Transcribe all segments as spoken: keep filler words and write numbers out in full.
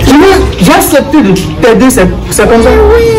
J'ai accepté de t'aider, c'est comme ça.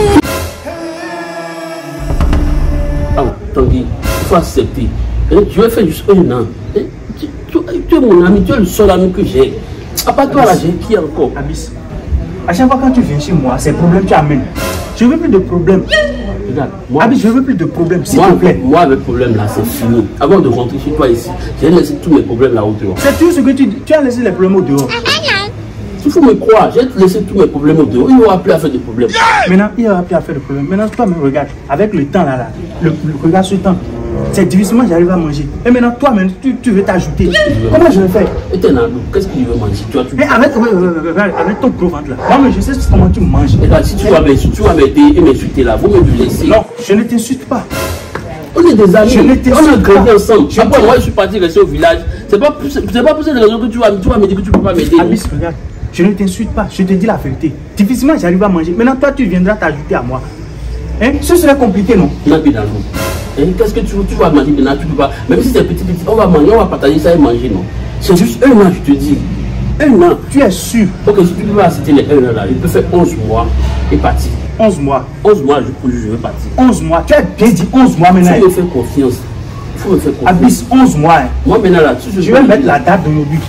Ah, Tanguy, il faut accepter. Tu veux faire juste un an. Tu, tu, tu es mon ami, tu es le seul ami que j'ai. À part toi, là, j'ai qui encore? Abyss, à chaque fois quand tu viens chez moi, c'est problème que tu amènes. Je veux plus de problèmes. Regarde, moi, Abyss, je veux plus de problèmes, s'il moi, te plaît. Moi, avec problème là, c'est fini. Avant de rentrer chez toi ici, j'ai laissé tous mes problèmes là-haut dehors. C'est tout ce que tu dis. Tu as laissé les problèmes au dehors. Il faut me croire, j'ai laissé tous mes problèmes au dehors. Il n'y aura plus à faire de problèmes. Maintenant, il n'y aura plus à faire de problèmes. Maintenant, toi, me regarde. Avec le temps là, là le, le regard sur le temps, c'est difficilement j'arrive à manger. Et maintenant, toi-même, tu, tu veux t'ajouter. Comment je vais faire? Et t'es Nando, qu'est-ce qu'il veut manger? Tu vois, tu... Mais avec, avec ton gros ventre là. Moi, mais je sais comment tu manges. Et là, si tu vas m'aider et m'insulter là, vous me le laisser. Non, je ne t'insulte pas. On est des amis, je ne on a grandi ensemble. Je Après, moi, je suis parti rester au village. C'est pas, pas pour cette raison que tu vas, tu vas me dire que tu peux pas m'aider. Abyss, regarde. Je ne t'insulte pas, je te dis la vérité. Difficilement j'arrive à manger. Maintenant, toi, tu viendras t'ajouter à moi. Hein? Ce serait compliqué, non? Qu'est-ce que tu, tu vas manger maintenant? Tu peux pas. Même si c'est petit, petit, on va manger, on va partager ça et manger, non? C'est juste un an, je te dis. Un an. Tu es sûr? Ok, si tu peux pas citer les un an là, je peux faire onze mois et partir. onze mois. onze mois, je, je veux partir. onze mois. Tu as bien dit onze mois maintenant. Il faut me faire confiance. Il faut me faire confiance. Abyss, onze mois. Hein. Moi maintenant là, tu, je, je vais mettre la date d'aujourd'hui.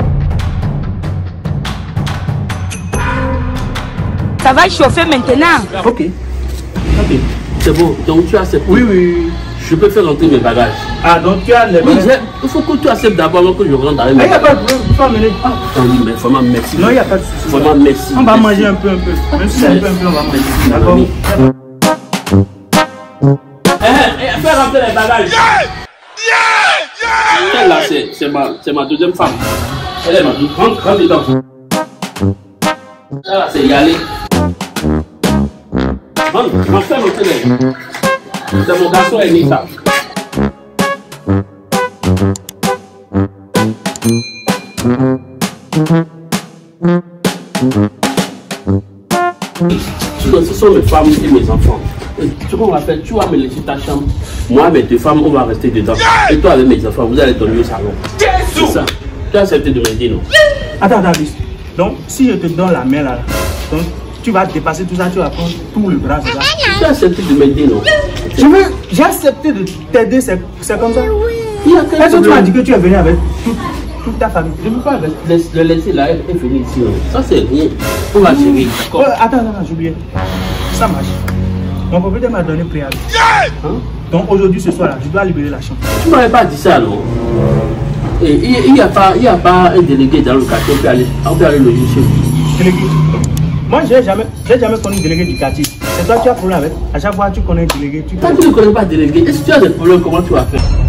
Ça va chauffer maintenant. Ok. Ok. C'est bon. Donc tu acceptes. Oui, oui, oui. Je peux faire rentrer mes bagages. Ah, donc tu as les oui, bagages. Il faut que tu acceptes d'abord avant que je rentre avec mes bagages. Il n'y a pas de problème. Tu vas mener. Ah, oui, mais vraiment merci. Non, il n'y a pas de souci. Vraiment merci. On va merci. manger un peu, un peu. Même si c'est un peu, un peu, on va manger. D'accord. Eh, eh, fais rentrer les bagages. Elle là, c'est ma, ma deuxième femme. Elle est ma deuxième. Rentre, rentre dedans. Là, c'est y aller. Rentre, rentre, fais rentrer les. C'est mon garçon aîné, ça. Ce sont mes femmes et mes enfants. Et ce qu'on va faire, tu vas me laisser ta chambre. Moi, avec deux femmes, on va rester dedans. Et toi, avec mes enfants, vous allez dormir au salon. C'est ça. Tu as accepté de m'aider, non? Attends, attends, Abyss. Donc, si je te donne la main là, donc tu vas dépasser tout ça, tu vas prendre tout le bras, c'est ça? Tu as accepté de m'aider, non? Je veux, j'ai accepté de t'aider, c'est comme ça? Il y a quel Est-ce que tu m'as dit que tu es venu avec toute, toute ta famille? Je ne peux pas le laisser là et venir ici. Non. Ça, c'est rien. On va gérer. Euh, attends, attends, j'ai oublié. Ça marche. Mon propriétaire m'a donné préavis. Hein? Donc aujourd'hui, ce soir là, je dois libérer la chambre. Tu ne m'avais pas dit ça, non? Et il n'y a, a pas un délégué dans le quartier, on peut aller, on peut aller loger chez lui. Délégué? Moi, je n'ai jamais, jamais connu un délégué du quartier. C'est toi qui as problème avec. À chaque fois, tu connais un délégué. Tu Quand tu ne connais pas un délégué, est-ce que tu as des problèmes? Comment tu vas faire?